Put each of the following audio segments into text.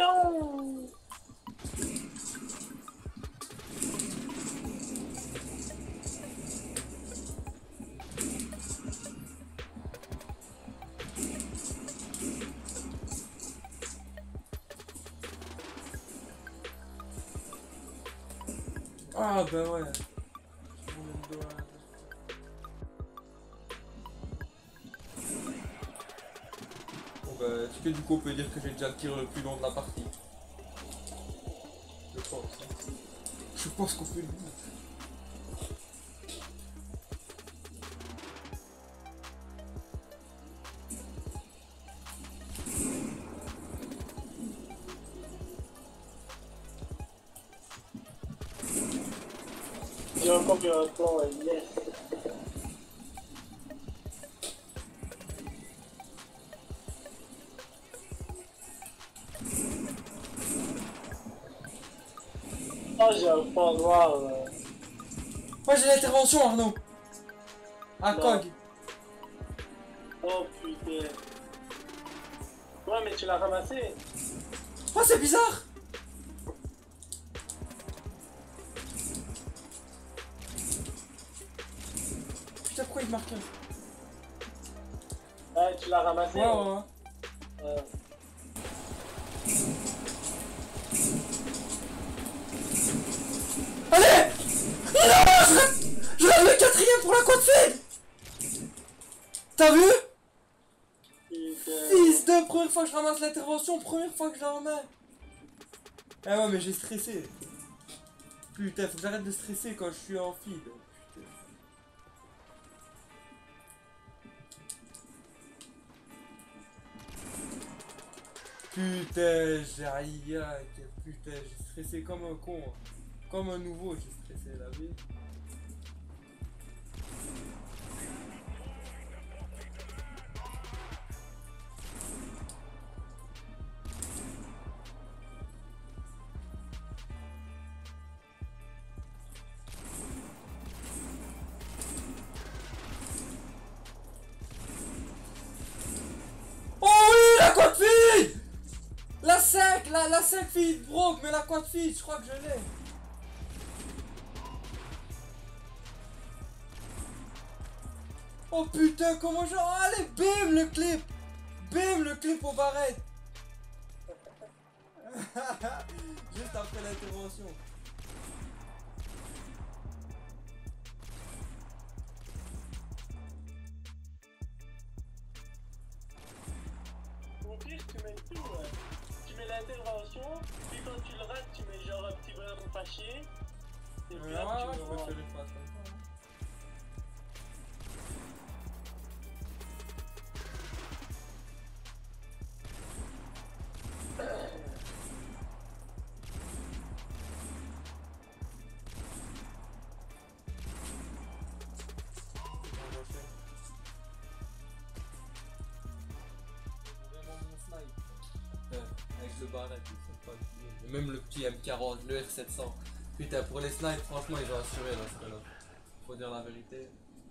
Non. Ah bah ouais. Bon bah, est-ce que du coup on peut dire que j'ai déjà le tir le plus long de la partie? Je pense. Je pense qu'on peut le dire. J'ai encore eu un plan, yes. Oh, j'ai un point noir. Moi j'ai l'intervention, Arnaud. Ah, Non. Cog. Oh putain. Ouais, mais tu l'as ramassé. Oh, c'est bizarre. Putain, pourquoi il marque? Ouais, tu l'as ramassé. Ouais, ouais, ouais. Allez! Non, je rate le quatrième pour la côte fade. T'as vu? Fils de première fois que je ramasse l'intervention, première fois que je la remets. Ah ouais, mais j'ai stressé. Putain, faut que j'arrête de stresser quand je suis en feed. Putain, putain, j'ai stressé comme un con. Comme un nouveau, j'ai stressé la vie. Oh oui, la quad feed! La 5 feed broke, mais la quad feed, je crois que je l'ai. Oh putain, comment je... Allez, bim le clip! Bim le clip au barrette! Juste après l'intervention. Au pire, tu mets tout, ouais. Tu mets l'intervention, puis quand tu le rates, tu mets genre un petit bonhomme fâché. Et puis là, tu je me peux rends. faire les phrases comme ça. Avec le barrette, c'est pas le... Même le petit M40, le R700. Putain, pour les snipes, franchement, ils ont assuré là, ce là. Faut dire la vérité.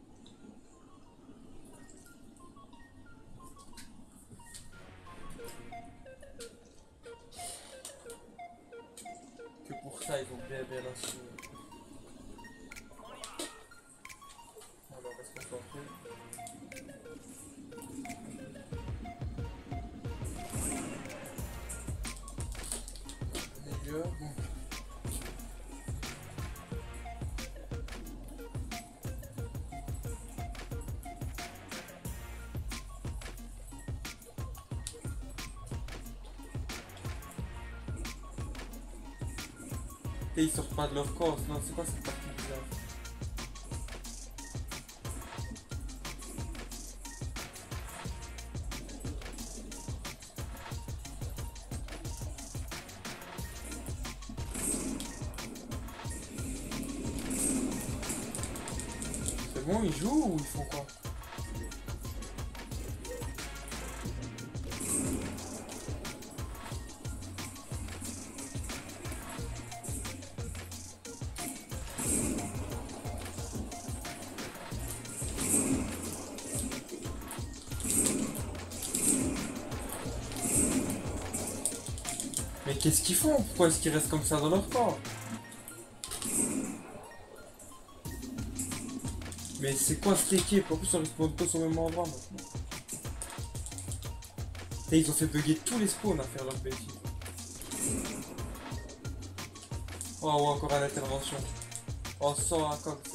Que pour ça, ils ont bien assuré. Alors, est-ce qu'on s'en fout? Bon. Et ils sortent pas de leur course, non, c'est quoi cette partie bizarre? C'est bon, ils jouent ou ils font quoi? Mais Mais qu'est-ce qu'ils font? Pourquoi est-ce qu'ils restent comme ça dans leur camp? Mais c'est quoi cette équipe? En plus on respawn tous au même endroit maintenant. Et ils ont fait bugger tous les spawns à faire leur bêtise. Oh ouais, encore une intervention. Oh 100 à coq.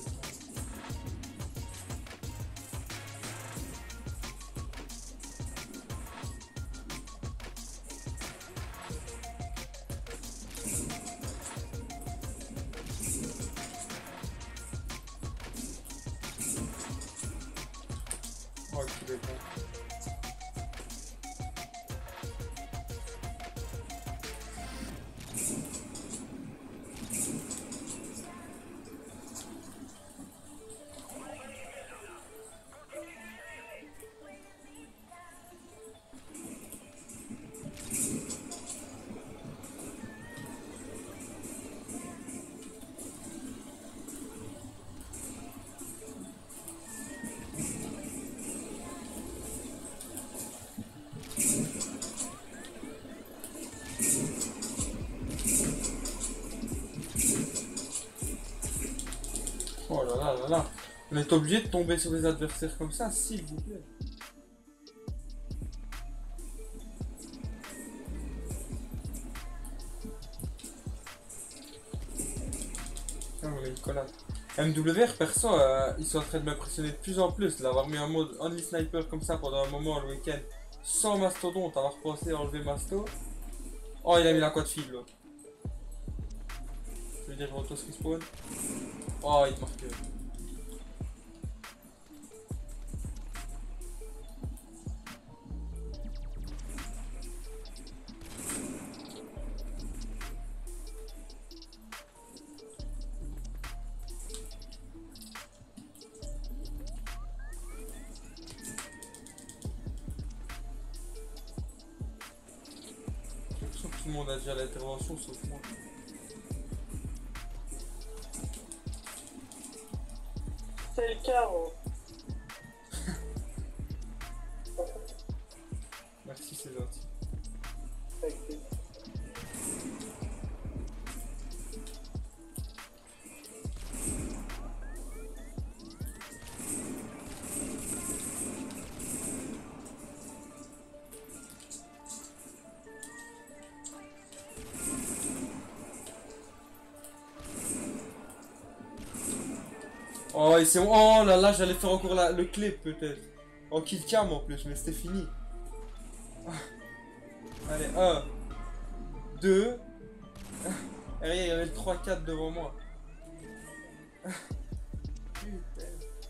Oh qu'il est bon. Oh là là là là. On est obligé de tomber sur des adversaires comme ça, s'il vous plaît. Ah, on a une collade. MWR, perso, ils sont en train de m'impressionner de plus en plus. L'avoir mis en mode only sniper comme ça pendant un moment le week-end, sans mastodonte, avoir pensé à enlever masto. Oh, il a mis la quad fil l'autre. Je veux dire, auto respawn. Oh, il te marque. Tout le monde a déjà l'intervention sauf moi. C'est le cas, hein. Merci, c'est gentil. Avec plaisir. Oh, et c'est... Oh là là, j'allais faire encore le clip peut-être. En kill cam en plus, mais c'était fini. Allez, 1, 2. Et il y avait le 3-4 devant moi. Putain.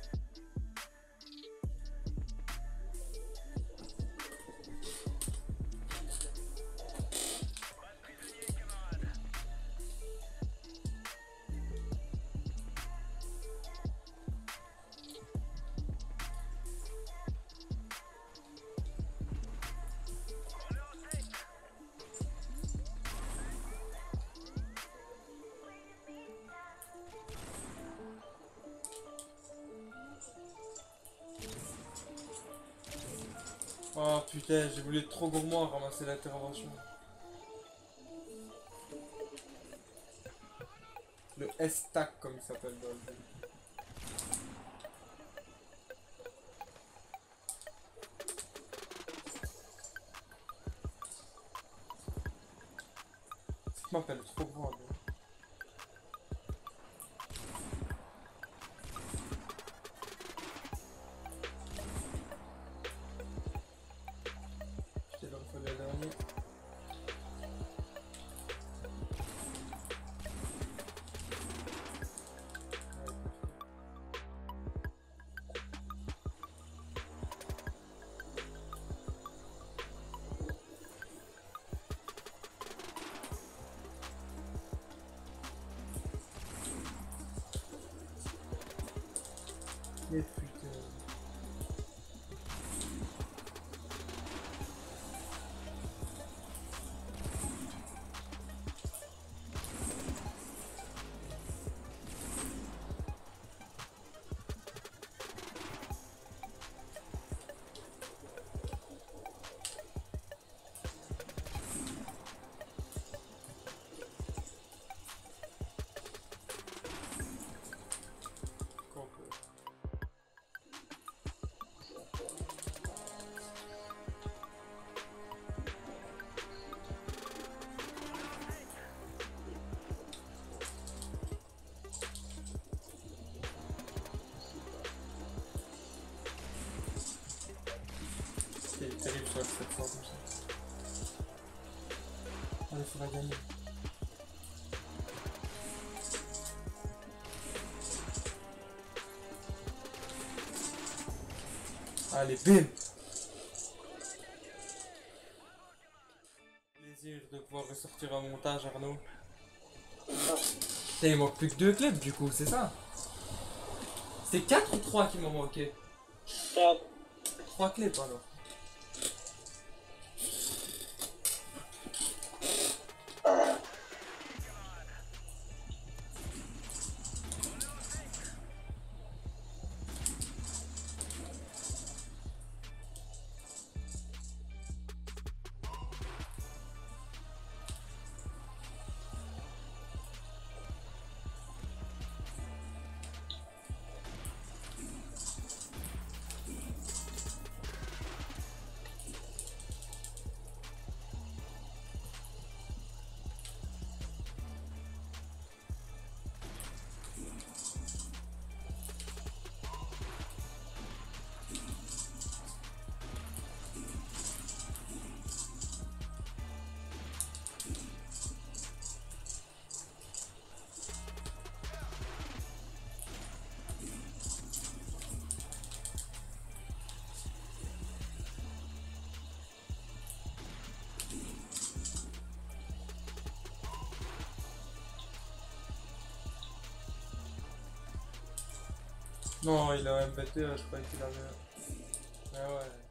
Oh putain, j'ai voulu être trop gourmand à ramasser l'intervention. Le S-Tac comme il s'appelle dans le jeu. Cette map elle est trop grande. Hein. J'étais dans le feu le dernier. Mais putain. faire 700 comme ça. Allez, faut la gagner. Allez, bim! Plaisir de pouvoir ressortir un montage, Arnaud. Il manque plus que 2 clips du coup, c'est ça? C'est 4 ou 3 qui m'ont manqué? 4. 3 clips alors. Non, il a un MBT, je croyais qu'il avait. Ah ouais.